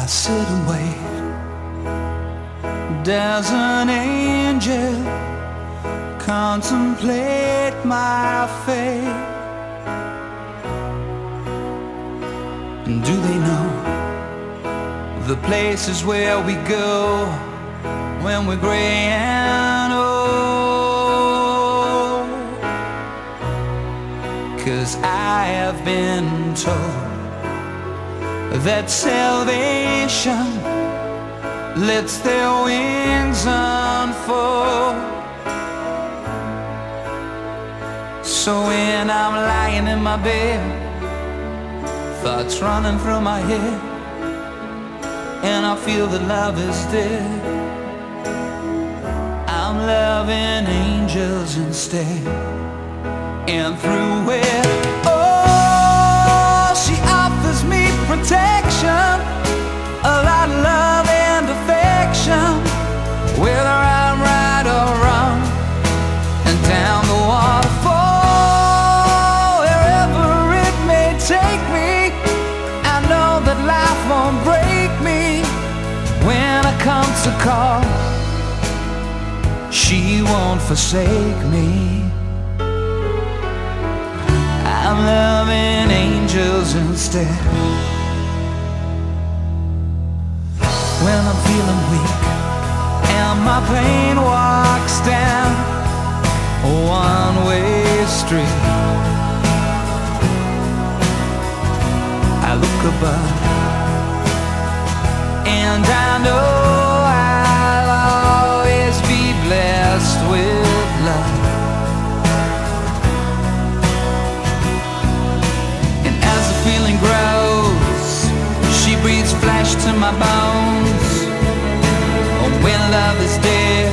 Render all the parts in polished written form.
I sit and wait. Does an angel contemplate my fate? And do they know the places where we go when we're gray and old? 'Cause I have been told that salvation lets their wings unfold. So when I'm lying in my bed, thoughts running through my head, and I feel that love is dead, I'm loving angels instead. And through it, oh, she offers me protection, a lot of love and affection, whether I'm right or wrong, and down the waterfall, wherever it may take me, I know that life won't break me. When I come to call, she won't forsake me. I'm loving angels instead. When I'm feeling weak and my pain walks down a one-way street, I look above and I know I'll always be blessed with love. And as the feeling grows, she breathes flesh to my bones. Oh, when love is dead,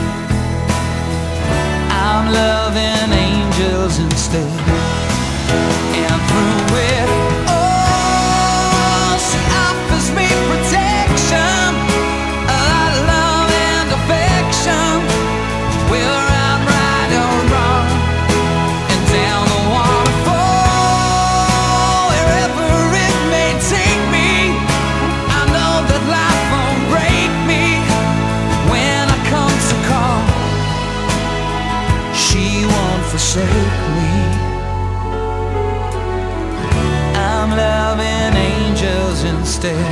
I'm loving angels instead. And through it, oh, she offers me protection, a lot of love and affection, whether I'm right or wrong, and down the waterfall, wherever it may take me, I know that life won't break me. When I come to call, she won't forsake me. I'm loving angels instead.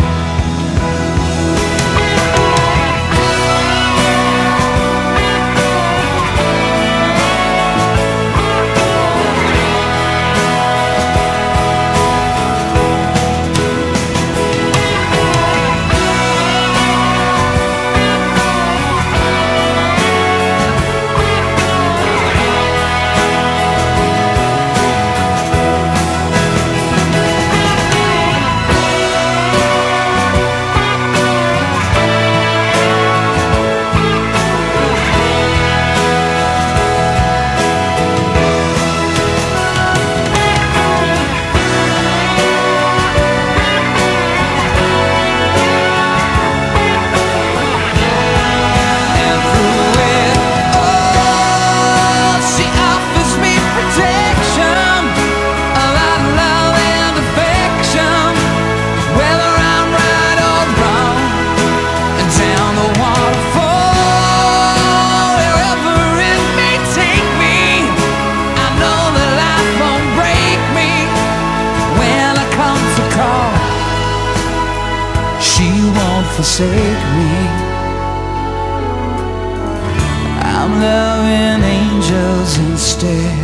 Forsake me. I'm loving angels instead.